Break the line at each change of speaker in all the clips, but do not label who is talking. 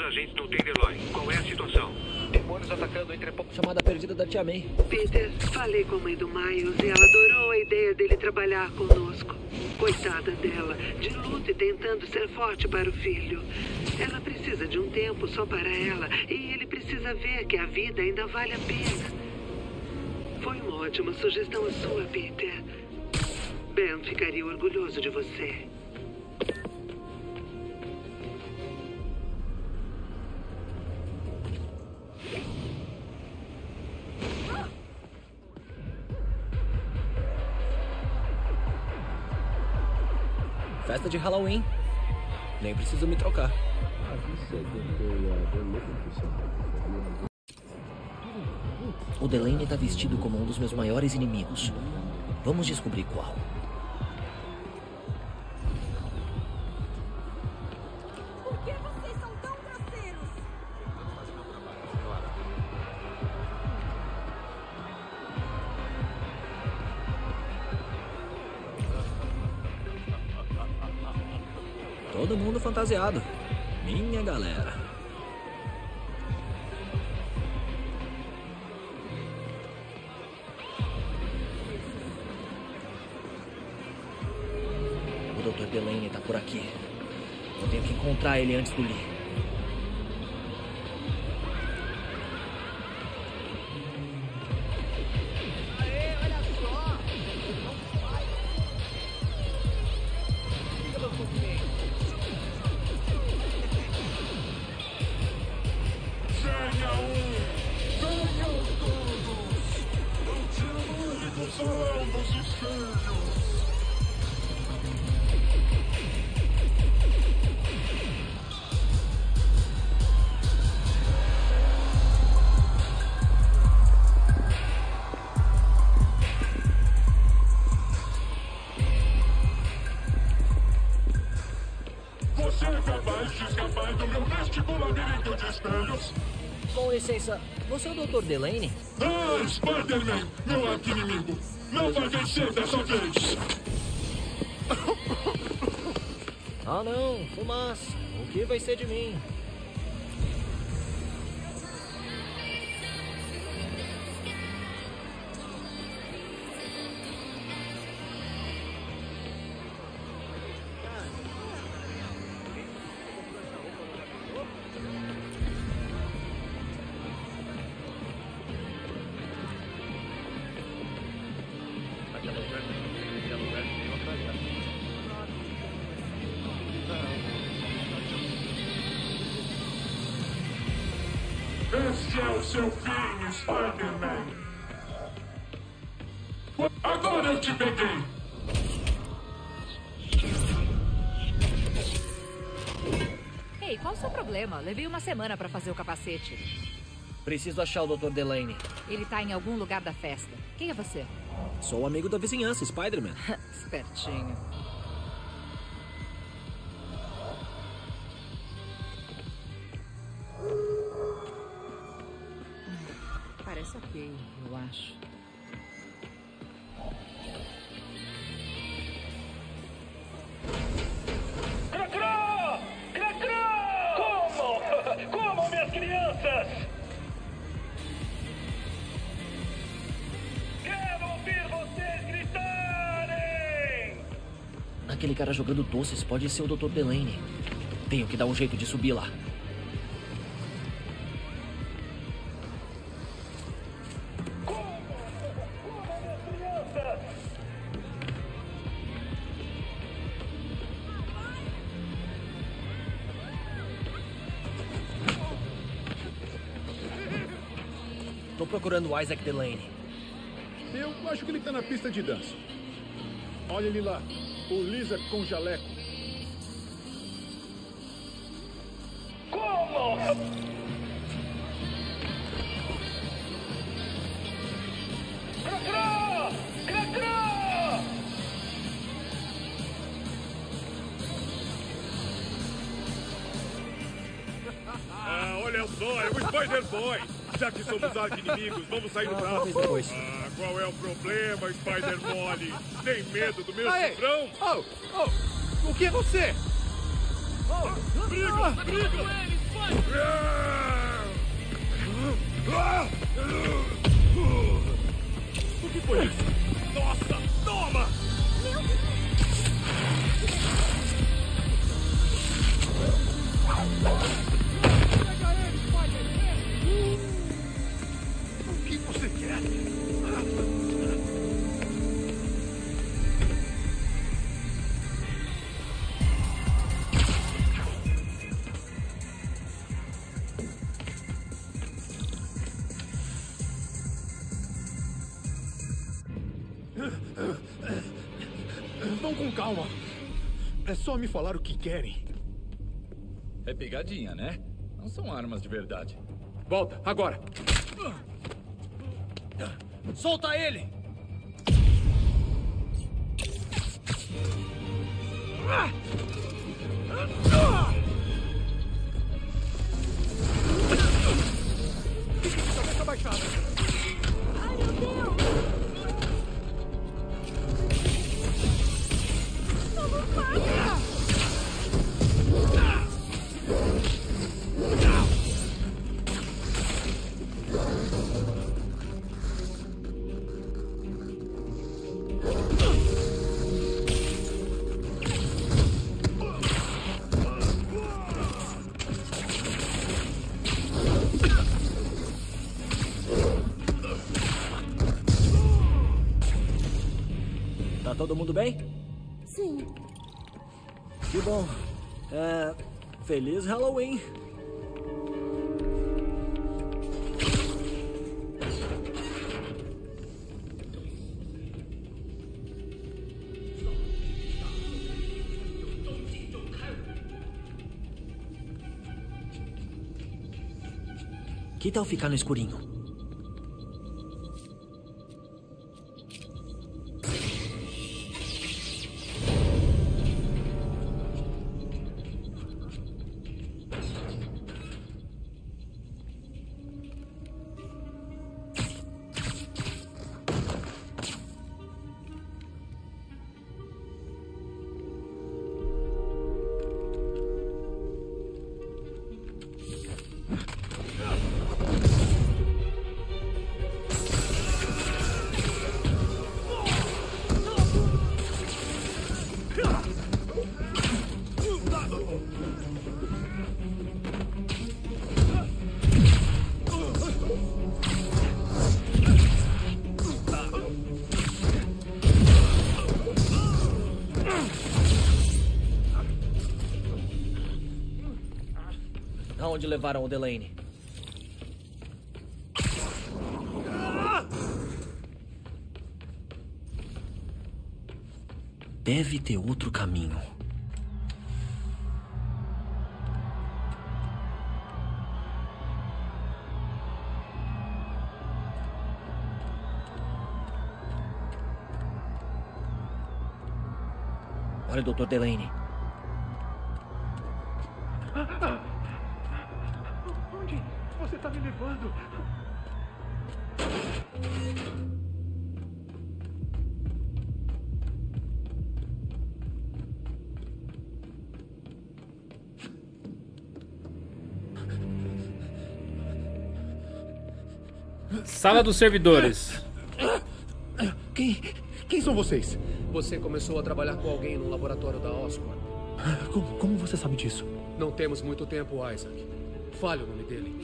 agentes no Tenderloin. Qual é a situação?
Demônios atacando o entreposto.
Chamada perdida da Tia May.
Peter, falei com a mãe do Miles e ela adorou a ideia dele trabalhar conosco. Coitada dela, de luto e tentando ser forte para o filho. Ela precisa de um tempo só para ela e ele precisa ver que a vida ainda vale a pena. Foi uma ótima sugestão a sua, Peter. Ben ficaria orgulhoso de você.
Festa de Halloween. Nem preciso me trocar. O Delaney tá vestido como um dos meus maiores inimigos. Vamos descobrir qual.
Por que vocês são tão grosseiros?
Todo mundo fantasiado. Minha galera. O Dr. Delaney tá por aqui. Eu tenho que encontrar ele antes do Lee.
Você é capaz de escapar do meu místico labirinto de espelhos?
Com licença, você é o Dr. Delaney?
Ah, Spider-Man, meu arqui-inimigo. Não vai vencer dessa vez.
Ah não, fumaça. O que vai ser de mim?
Este é o seu fim, Spider-Man. Agora eu te peguei.
Ei, qual o seu problema? Levei uma semana pra fazer o capacete.
Preciso achar o Dr. Delaney.
Ele tá em algum lugar da festa. Quem é você?
Sou o amigo da vizinhança, Spider-Man.
Espertinho. Parece ok, eu acho.
Cracrá! Cracrá! Como? Como, minhas crianças? Quero ouvir vocês gritarem!
Aquele cara jogando doces pode ser o Dr. Delaney. Tenho que dar um jeito de subir lá. Tô procurando o Isaac Delaney.
Eu acho que ele tá na pista de dança. Olha ele lá, o Lisa com jaleco.
Como? Cracrá! Cracrá!
Ah, olha só, é o Spider-Boy. Já que somos arqui-inimigos, vamos sair do braço.
Depois.
Ah, qual é o problema, Spider-Mole? Tem medo do meu
Aê!
cifrão?
O que é você?
Brigam eles! O que foi isso? Nossa, toma! O que você quer?
Vão com calma. É só me falar o que querem.
É pegadinha, né? Não são armas de verdade.
Volta, agora. Solta ele! Cabeça baixada.
Ai, meu Deus! Como faz?
Tá todo mundo bem?
Sim.
Que bom. Feliz Halloween. Que tal ficar no escurinho? Aonde levaram o Delaney? Deve ter outro caminho. Olha, Dr. Delaney.
Onde você tá me levando?
Sala dos servidores.
Quem são vocês?
Você começou a trabalhar com alguém no laboratório da Oscorp.
Como você sabe disso?
Não temos muito tempo, Isaac. Fale o nome dele.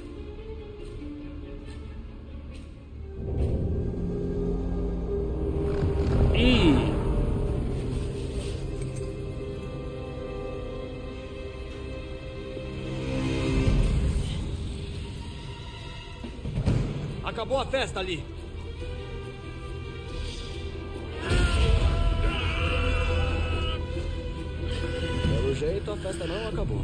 Acabou a festa ali. Pelo jeito, a festa não acabou.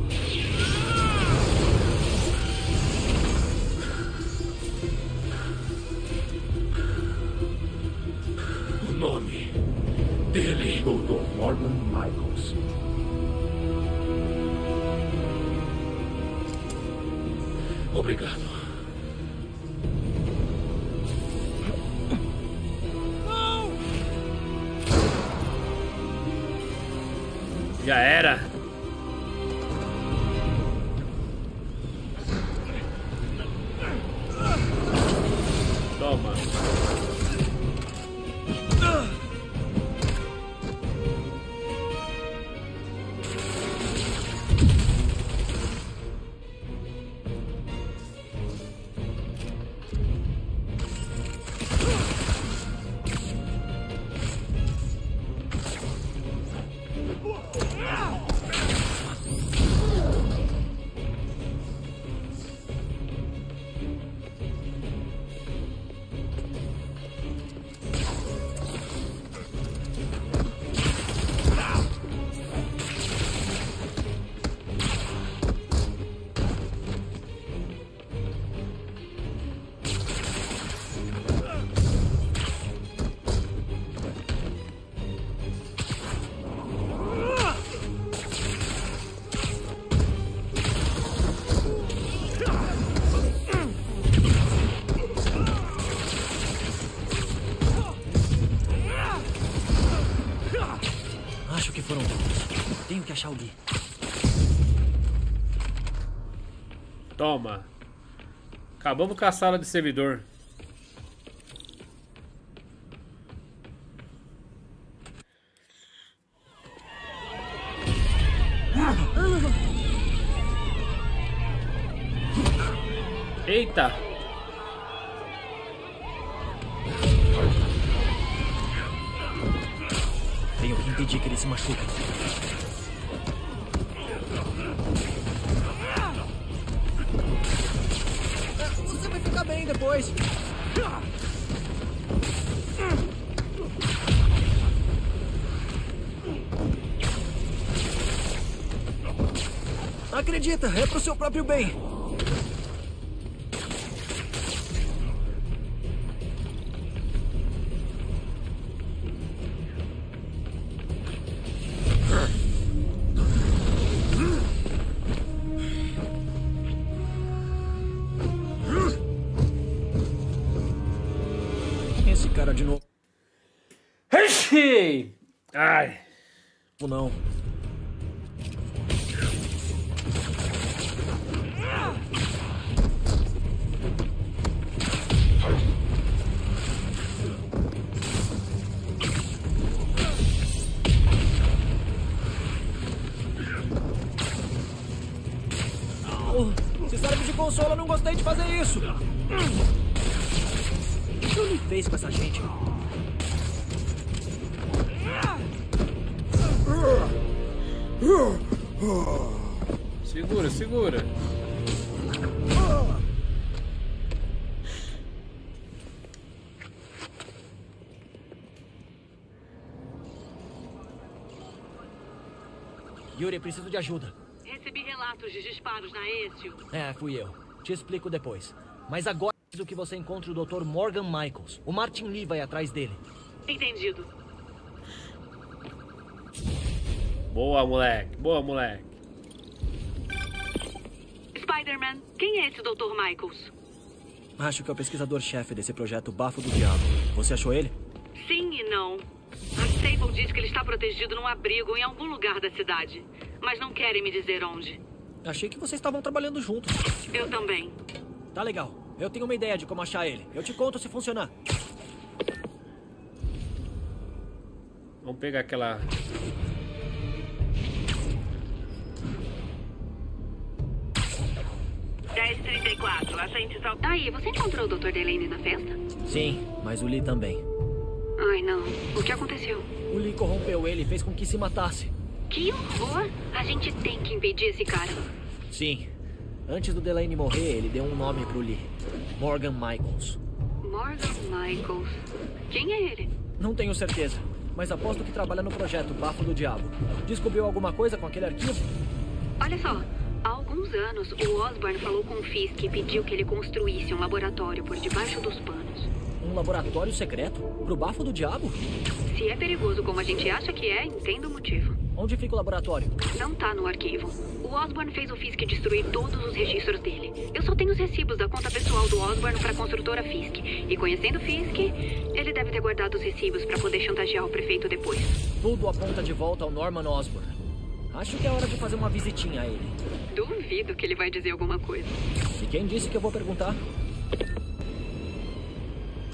O nome dele, Dr. Morgan Michaels. Obrigado.
Já era. Toma.
Acho que foram todos. Tenho que achar o Lee.
Toma. Acabamos com a sala de servidor. Eita.
Tenho que impedir que ele se machuque. Você vai ficar bem depois. Acredita, é pro seu próprio bem. Esse cara de novo.
Ai.
Não. Se serve de consolo, eu não gostei de fazer isso. O que ele fez com essa gente?
Segura, segura.
Yuri, preciso de ajuda.
Recebi relatos de disparos na Ezio.
É, fui eu. Te explico depois. Mas agora preciso que você encontre o Dr. Morgan Michaels. O Martin Lee vai atrás dele.
Entendido.
Boa, moleque. Boa, moleque.
Spider-Man, quem é esse Dr. Michaels?
Acho que é o pesquisador-chefe desse projeto Bafo do Diabo. Você achou ele?
Sim e não. A Sable diz que ele está protegido num abrigo em algum lugar da cidade. Mas não querem me dizer onde.
Achei que vocês estavam trabalhando juntos.
Eu também.
Tá legal. Eu tenho uma ideia de como achar ele. Eu te conto se funcionar.
Vamos pegar aquela...
Aí, você encontrou o Dr. Delaney na festa?
Sim, mas o Lee também.
Ai, não. O que aconteceu?
O Lee corrompeu ele e fez com que se matasse.
Que horror! A gente tem que impedir esse cara.
Sim. Antes do Delaney morrer, ele deu um nome pro Lee. Morgan Michaels.
Morgan Michaels. Quem é ele?
Não tenho certeza, mas aposto que trabalha no projeto Bafo do Diabo. Descobriu alguma coisa com aquele arquivo?
Olha só. Há alguns anos, o Osborn falou com o Fisk e pediu que ele construísse um laboratório por debaixo dos panos.
Um laboratório secreto? Pro Bafo do Diabo?
Se é perigoso como a gente acha que é, entenda o motivo.
Onde fica o laboratório?
Não tá no arquivo. O Osborn fez o Fisk destruir todos os registros dele. Eu só tenho os recibos da conta pessoal do Osborn pra construtora Fisk. E conhecendo Fisk, ele deve ter guardado os recibos pra poder chantagear o prefeito depois.
Tudo aponta de volta ao Norman Osborn. Acho que é hora de fazer uma visitinha a ele.
Duvido que ele vai dizer alguma coisa.
E quem disse que eu vou perguntar?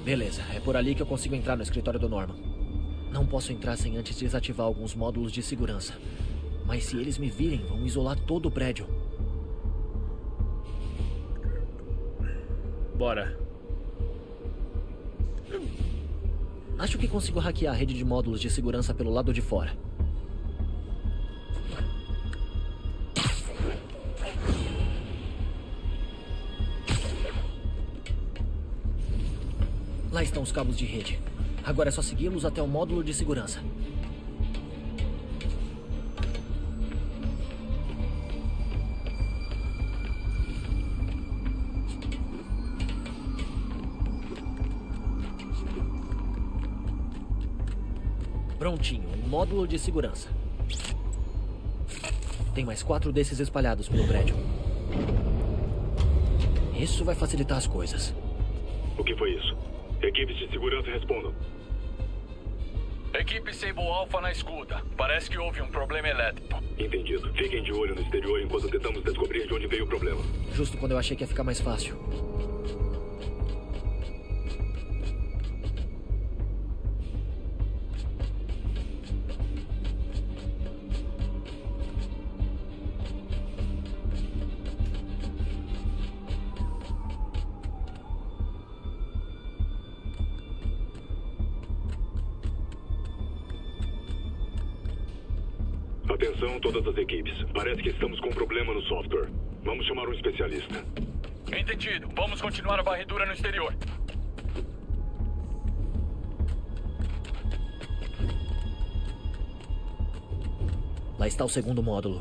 Beleza, é por ali que eu consigo entrar no escritório do Norman. Não posso entrar sem antes desativar alguns módulos de segurança. Mas se eles me virem, vão isolar todo o prédio.
Bora.
Acho que consigo hackear a rede de módulos de segurança pelo lado de fora. Lá estão os cabos de rede. Agora é só segui-los até o módulo de segurança. Prontinho, um módulo de segurança. Tem mais 4 desses espalhados pelo prédio. Isso vai facilitar as coisas.
O que foi isso? Equipes de segurança respondam.
Equipe Sable Alpha na escuta. Parece que houve um problema elétrico.
Entendido. Fiquem de olho no exterior enquanto tentamos descobrir de onde veio o problema.
Justo quando eu achei que ia ficar mais fácil.
Atenção todas as equipes. Parece que estamos com um problema no software. Vamos chamar um especialista.
Entendido. Vamos continuar a varredura no exterior.
Lá está o segundo módulo.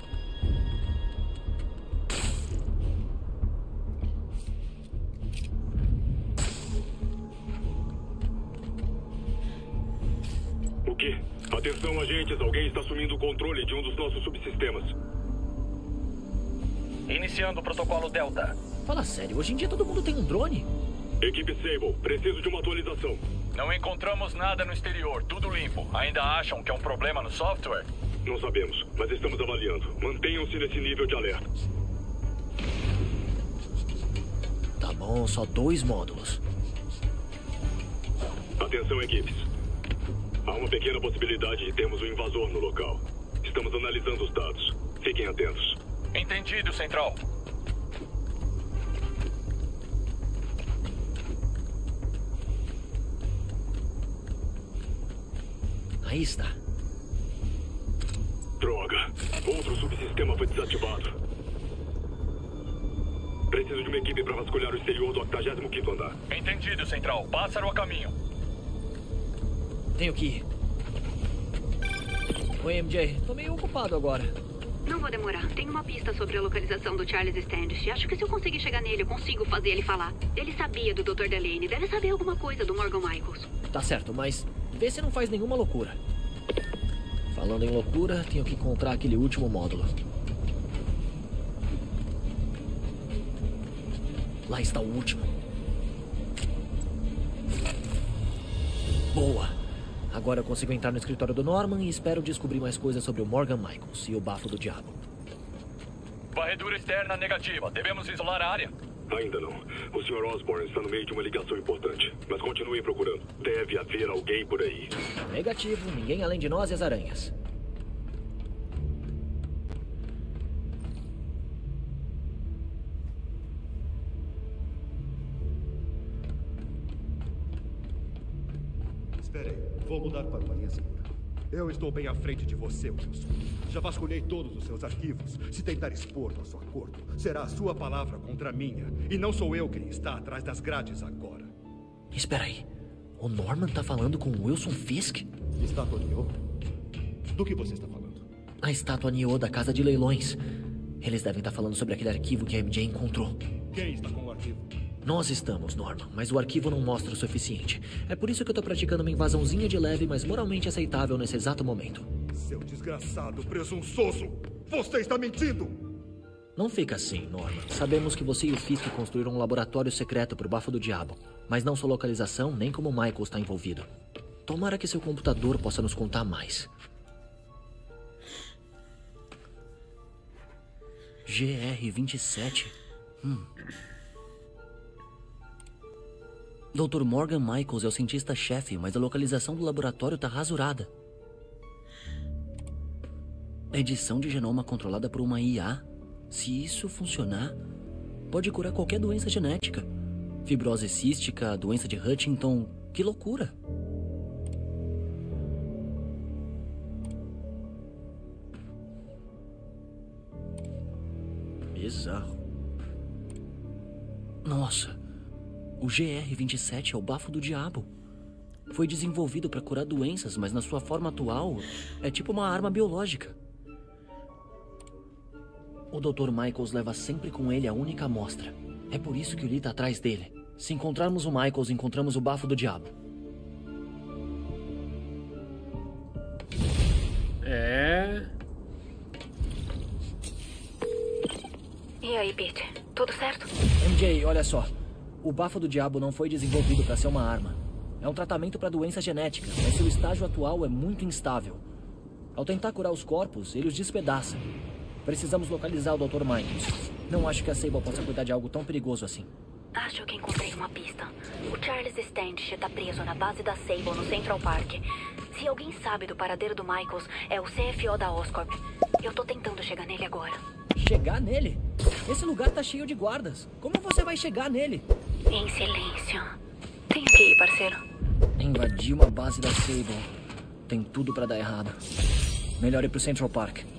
O quê? Atenção, agentes. Alguém está assumindo o controle de um dos nossos subsistemas.
Iniciando o protocolo Delta.
Fala sério, hoje em dia todo mundo tem um drone?
Equipe Sable, preciso de uma atualização.
Não encontramos nada no exterior. Tudo limpo. Ainda acham que é um problema no software?
Não sabemos, mas estamos avaliando. Mantenham-se nesse nível de alerta.
Tá bom, só 2 módulos.
Atenção, equipes. Há uma pequena possibilidade de termos um invasor no local. Estamos analisando os dados. Fiquem atentos.
Entendido, Central.
Aí está.
Droga. Outro subsistema foi desativado. Preciso de uma equipe para vasculhar o exterior do 85º andar.
Entendido, Central. Pássaro a caminho.
Tenho que ir. Oi, MJ. Tô meio ocupado agora.
Não vou demorar. Tenho uma pista sobre a localização do Charles Standish. Acho que se eu conseguir chegar nele, eu consigo fazer ele falar. Ele sabia do Dr. Delaney. Deve saber alguma coisa do Morgan Michaels.
Tá certo, mas vê se não faz nenhuma loucura. Falando em loucura, tenho que encontrar aquele último módulo. Lá está o último. Boa! Agora eu consigo entrar no escritório do Norman e espero descobrir mais coisas sobre o Morgan Michaels e o bafo do diabo.
Varredura externa negativa. Devemos isolar a área?
Ainda não. O Sr. Osborn está no meio de uma ligação importante. Mas continuem procurando. Deve haver alguém por aí.
Negativo. Ninguém além de nós e as aranhas.
Espere aí. Vou mudar para uma linha segura. Eu estou bem à frente de você, Wilson. Já vasculhei todos os seus arquivos. Se tentar expor nosso acordo, será a sua palavra contra a minha. E não sou eu quem está atrás das grades agora.
Espera aí. O Norman tá falando com o Wilson Fisk?
Estátua Nioh? Do que você está falando?
A estátua Nioh da Casa de Leilões. Eles devem estar falando sobre aquele arquivo que a MJ encontrou.
Quem está com o arquivo?
Nós estamos, Norman, mas o arquivo não mostra o suficiente. É por isso que eu tô praticando uma invasãozinha de leve, mas moralmente aceitável nesse exato momento.
Seu desgraçado presunçoso! Você está mentindo!
Não fica assim, Norman. Sabemos que você e o Fisk construíram um laboratório secreto pro bafo do diabo, mas não sua localização nem como Michael está envolvido. Tomara que seu computador possa nos contar mais. GR-27? Dr. Morgan Michaels é o cientista-chefe, mas a localização do laboratório tá rasurada. Edição de genoma controlada por uma IA. Se isso funcionar, pode curar qualquer doença genética. Fibrose cística, doença de Huntington. Que loucura! Bizarro. Nossa, o GR-27 é o bafo do diabo. Foi desenvolvido para curar doenças, mas na sua forma atual é tipo uma arma biológica. O Dr. Michaels leva sempre com ele a única amostra. É por isso que o Lee tá atrás dele. Se encontrarmos o Michaels, encontramos o bafo do diabo.
É...
E aí, Pete? Tudo certo?
MJ, olha só. O bafo do diabo não foi desenvolvido para ser uma arma. É um tratamento para doença genética, mas seu estágio atual é muito instável. Ao tentar curar os corpos, ele os despedaça. Precisamos localizar o Dr. Michaels. Não acho que a Sable possa cuidar de algo tão perigoso assim.
Acho que encontrei uma pista. O Charles Standish está preso na base da Sable no Central Park. Se alguém sabe do paradeiro do Michaels, é o CFO da Oscorp. Eu tô tentando chegar nele agora.
Chegar nele? Esse lugar tá cheio de guardas. Como você vai chegar nele?
Em silêncio. Tenho que ir, parceiro.
Invadir uma base da Sable. Tem tudo pra dar errado. Melhor ir pro Central Park.